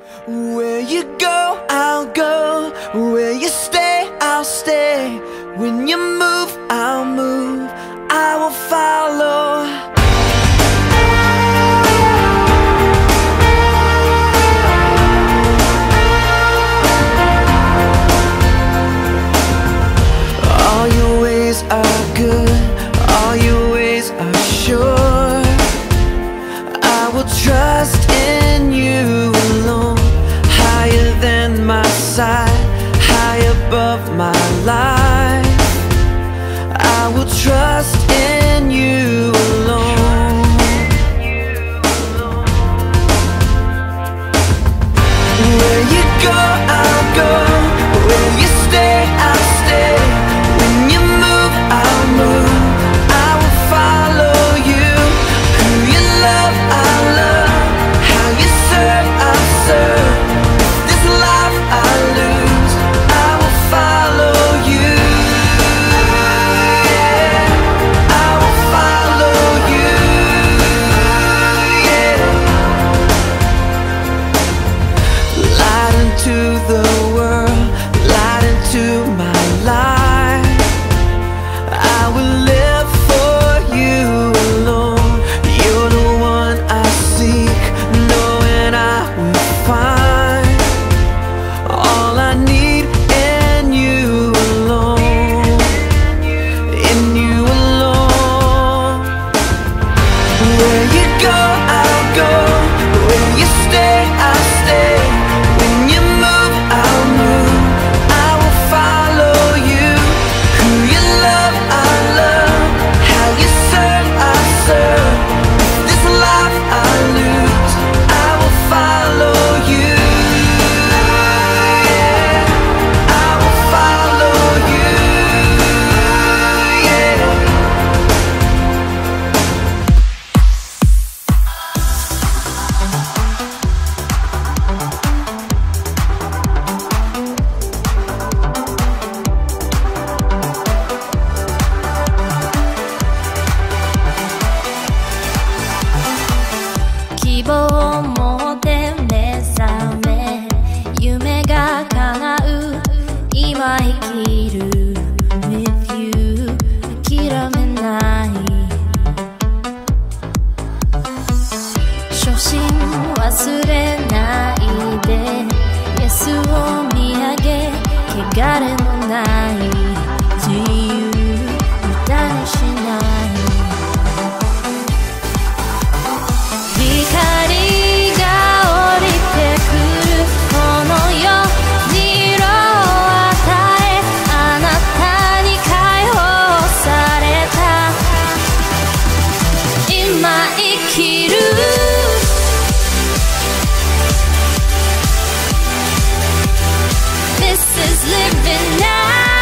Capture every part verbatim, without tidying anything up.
Where you go, I'll go. Where you stay, I'll stay. When you move, I'll move. I will follow. All your ways are good. All your ways are sure. I will trust in you alone. Higher than my sight, high above my life. I will trust in you alone. Where you go, I'll go. Where you stay, I'll stay. When you move, I'll move. I will follow you. Who you love, I'll love. How you serve, I'll serve. This life I lose, I will follow you. Yeah, I will follow you. Yeah. Light into the world, light into my life. I will live for you alone. You're the one I seek, knowing I will find all I need in you alone, in you alone. Where you go, I'll go. Where you stay, I'll stay. When you move, I'll move. I will follow you. Who you love, I love. How you serve, I serve. This life I lose, I will follow you. Yeah, I will follow you. Yeah. 「希望を持って目覚め」「夢が叶う今生きる」「With you 諦めない」「初心忘れないで」「Yes を見上げ汚れのない自由無駄にしない」光が降りてくるこの世に色を与えあなたに解放された今生きる This is living now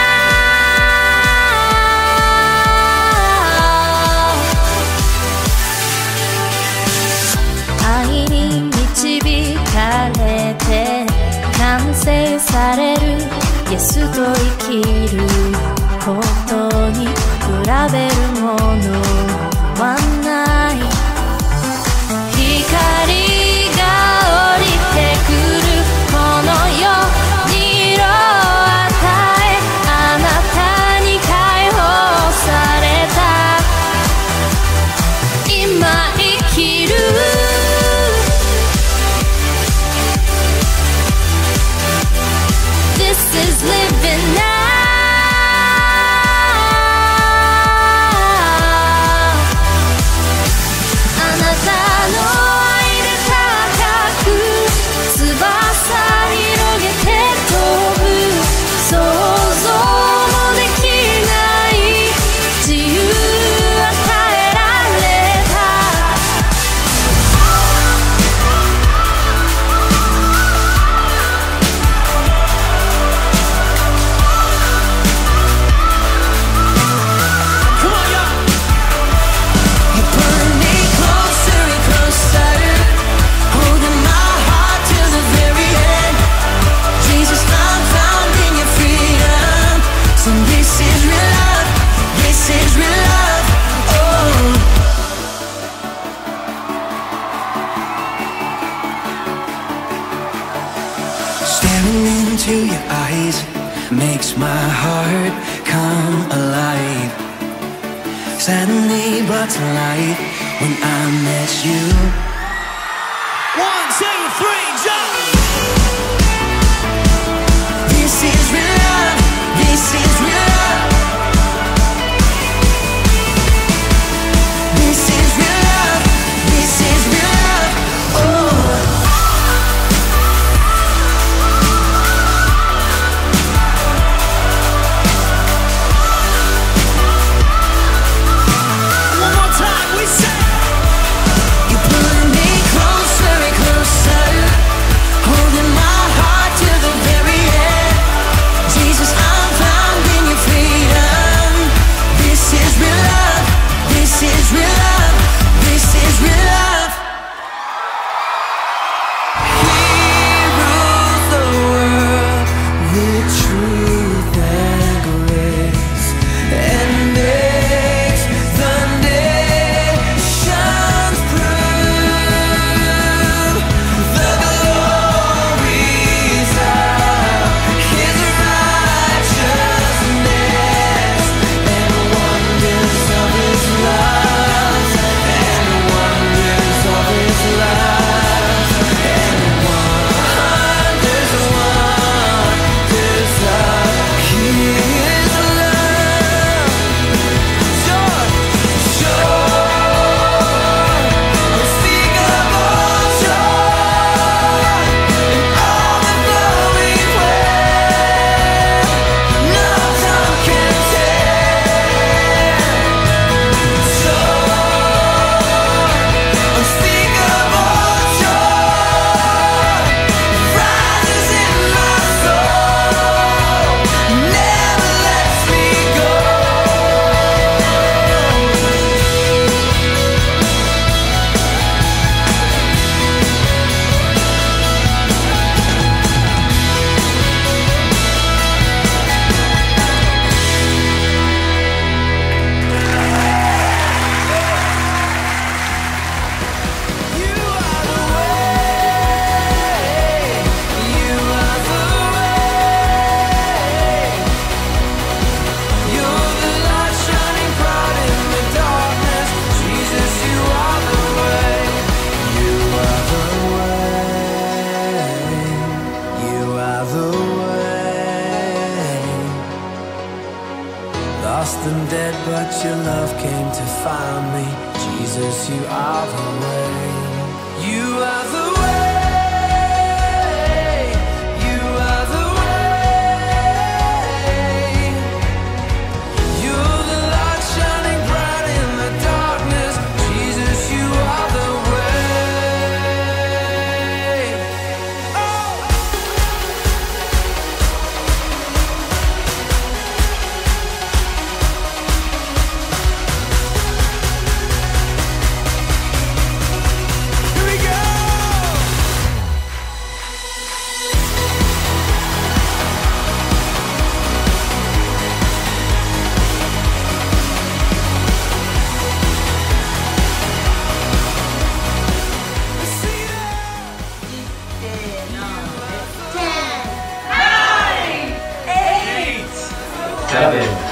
愛に導かれて完成される Yes と生きることに比べるものはない光が降りてくるこの世に色を与えあなたに解放された今生きるThis is living now Staring into your eyes makes my heart come alive. Suddenly brought to life when I met you. One, two, three, jump! This is real love, this is real love. This is real love, this is real love. Oh. Lost and dead, but your love came to find me. Jesus, you are the way. You are the way. You are the way. You're the light shining bright in the darkness. Jesus, you are the way. Oh! Seven.